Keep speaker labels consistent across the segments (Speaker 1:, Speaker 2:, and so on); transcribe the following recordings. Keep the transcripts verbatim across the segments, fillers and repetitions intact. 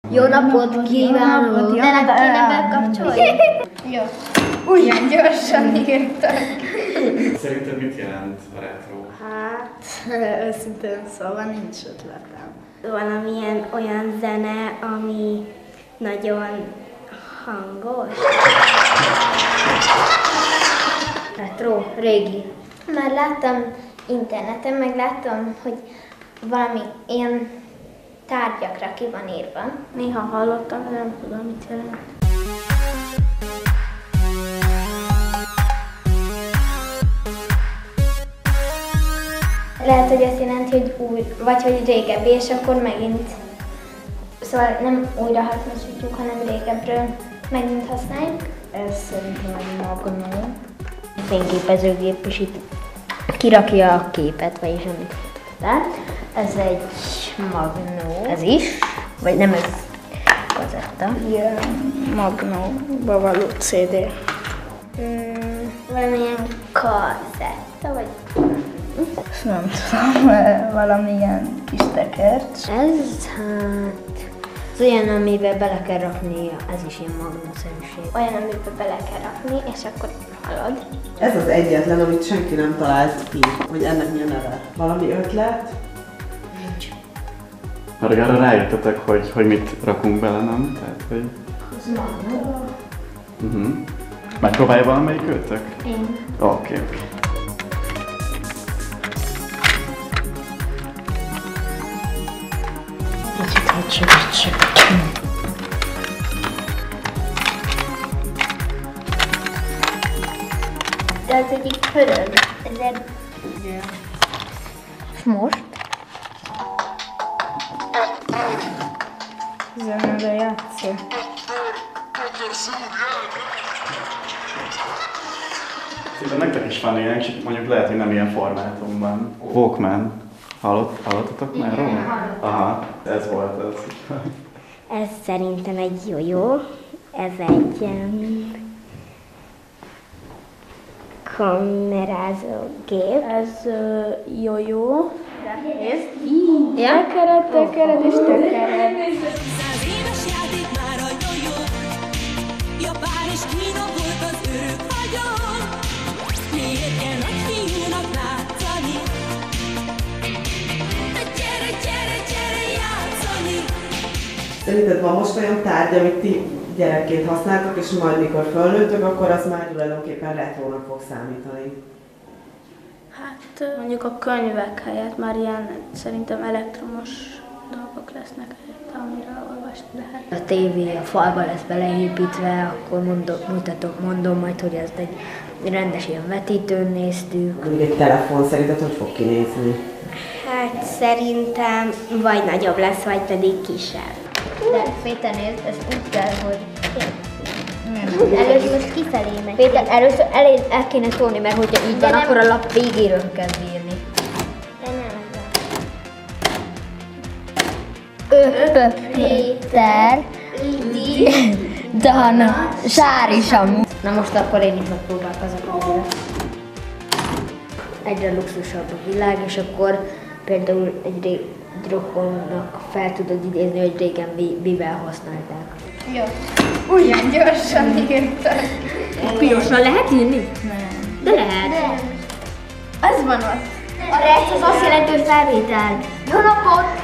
Speaker 1: Jó napot kívánok!
Speaker 2: De nem kéne bekapcsolni? Jó. Ugyan gyorsan írtam.
Speaker 3: Szerinted mit jelent a retro?
Speaker 2: Hát, őszintén szóval nincs ötletem.
Speaker 4: Valamilyen olyan zene, ami nagyon hangos.
Speaker 1: Retro, régi.
Speaker 2: Már láttam interneten, meg láttam, hogy valami ilyen tárgyakra ki van írva. Néha hallottam, de nem tudom, mit jelent. Lehet, hogy azt jelenti, hogy új, vagy hogy régebbi, és akkor megint, szóval nem újra hasznosítjuk, hanem régebbről megint használjuk. Ez szerintem egy magnó.
Speaker 1: Fényképezőgép, és itt kirakja a képet, vagyis amit lát. Ez egy magnó. Ez is? Vagy nem ez kazetta?
Speaker 2: Ilyen magnóba való cé dé. Mm, valamilyen kazetta, vagy nem tudom, valamilyen kis tekercs.
Speaker 1: Ez hát... Ez olyan, amiben bele kell rakni, ez is ilyen magnószerűség.
Speaker 2: Olyan, amiben bele kell rakni, és akkor halad.
Speaker 5: Ez az egyetlen, amit senki nem talált ki, hogy ennek mi a neve. Valami ötlet?
Speaker 1: Nincs.
Speaker 3: Már arra rájöttetek, hogy, hogy mit rakunk bele, nem? Tehát, hogy...
Speaker 2: Az magnó.
Speaker 3: Uh-huh. Megpróbálja valamelyik őtök?
Speaker 2: Én.
Speaker 3: Oké, okay, oké. Okay.
Speaker 1: Kicsit, hogy segítsek.
Speaker 2: De az egyik pörög. Ez egy...
Speaker 1: Yeah. Most?
Speaker 2: Zenére játszol.
Speaker 3: Szerintem nektek is van ilyen, csak mondjuk lehet, hogy nem ilyen formátumban. Walkman. Hallott, hallottatok már róla? Aha, ez volt az.
Speaker 4: Ez szerintem egy jó-jó. Ez egy um, kamerázó gép.
Speaker 2: Ez uh, jó-jó. Nézd. Ja? Tekered, tekered és tekered.
Speaker 6: Száz éves játék már a jó-jó. Japán és Kína volt az örök hagyom. Miért kell nagy fiúnak látszani? Gyere, gyere, gyere játszani!
Speaker 5: Szerinted van most olyan tárgy, amit ti gyerekként használtok, és majd mikor fölnőttök, akkor az már tulajdonképpen retrónak fog számítani?
Speaker 2: Hát mondjuk a könyvek helyett már ilyen szerintem elektromos dolgok lesznek helyett, amire olvasni lehet.
Speaker 1: A tévé a falba lesz beleépítve, akkor mondom, mutatok, mondom majd, hogy ezt egy rendes ilyen vetítőn néztük.
Speaker 5: Mondjuk egy telefon szerinted hogy fog kinézni?
Speaker 4: Hát szerintem vagy nagyobb lesz, vagy pedig kisebb.
Speaker 2: De Péter, nézd, ez úgy kell, hogy... Először most kifelé megy.
Speaker 1: Péter, először el, el kéne szólni, mert hogyha így van,
Speaker 2: nem-
Speaker 1: akkor a lap végéről kell írni.
Speaker 2: De nem ez
Speaker 1: Ö, Péter, Dana, Sári Samu. Na most akkor én is megpróbálkozok ezzel. Egyre luxusabb a világ, és akkor például egy, ré, egy rokonnak fel tudod idézni, hogy régen mi, mivel használták.
Speaker 2: jó. Ugyan gyorsan írtam.
Speaker 1: Pirosan lehet írni? Nem. De lehet.
Speaker 2: De az van ott.
Speaker 1: A rec az azt jelenti, hogy felvétel.
Speaker 2: Jó napot!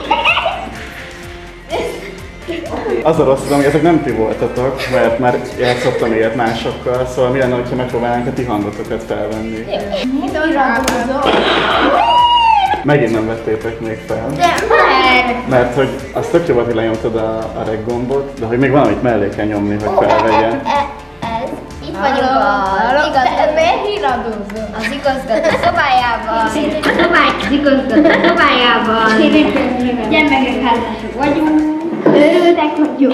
Speaker 3: Az a rossz tudom, hogy ezek nem ti voltatok, mert már játszottam ilyet másokkal, szóval mi lenne, hogyha megpróbálnánk a ti hangotokat felvenni.
Speaker 2: Iradozó.
Speaker 3: Megint nem vettétek még fel.
Speaker 2: De már!
Speaker 3: Mert hogy az tök jó volt, hogy lenyomtad a, a reg gombot, de hogy még valamit mellé kell nyomni, hogy felvegyen.
Speaker 2: Ez, itt vagyunk a igazgató. Miért híradozó? Az igazgató szobájában.
Speaker 1: Az igazgató szobájában.
Speaker 2: Gyermekek házasok vagyunk. Őrültek vagyunk.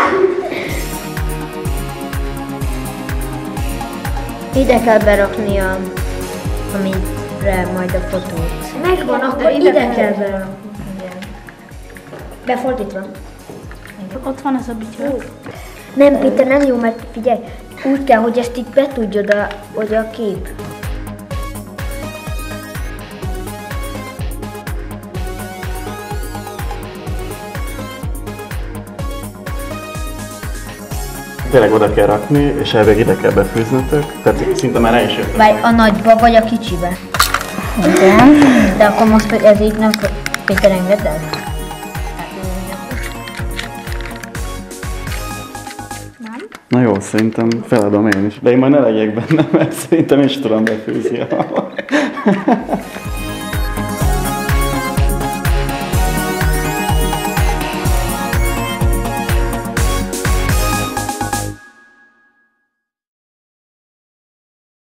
Speaker 1: Ide kell berakni a, amire majd a fotót. Megvan, akkor ide, ide kell berakni. Befordítva.
Speaker 2: Ott van az a bityó.
Speaker 1: Nem, Péter, nem jó, mert figyelj, úgy kell, hogy ezt itt be tudjad, a, hogy a kép.
Speaker 3: tényleg oda kell rakni, és elvég ide kell befőznötök, tehát szinte már el is jöttek.
Speaker 1: Vagy a nagyba, vagy a kicsibe. Igen. De akkor most ez így nem Péter engedd el?
Speaker 3: Na jó, szerintem feladom én is. De én majd ne legyek benne, mert szerintem is tudom befőzni.